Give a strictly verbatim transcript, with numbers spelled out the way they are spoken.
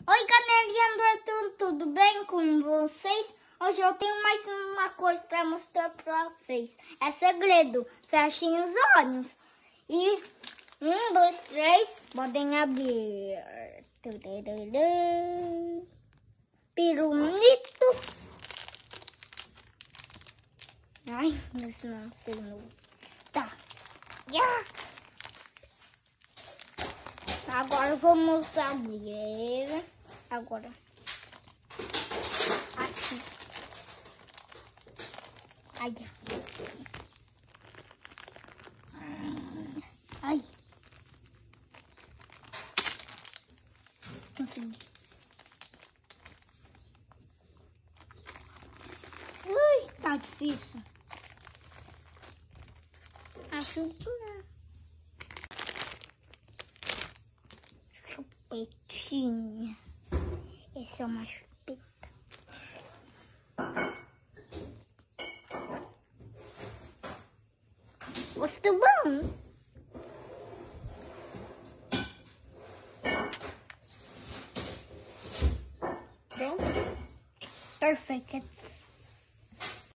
Oi, canelinha do Arthur, tudo bem com vocês? Hoje eu tenho mais uma coisa para mostrar para vocês. É segredo, fechem os olhos. E um, dois, três, podem abrir. Pirulito. Ai, isso não sei não. Tá. Yeah. Agora vamos abrir. Agora. Aqui. Ai. Ai. Consegui. Ui, tá difícil. Acho que não. Chupetinha. Esse é uma chupeta. Gostou bom? Pronto? Perfeito.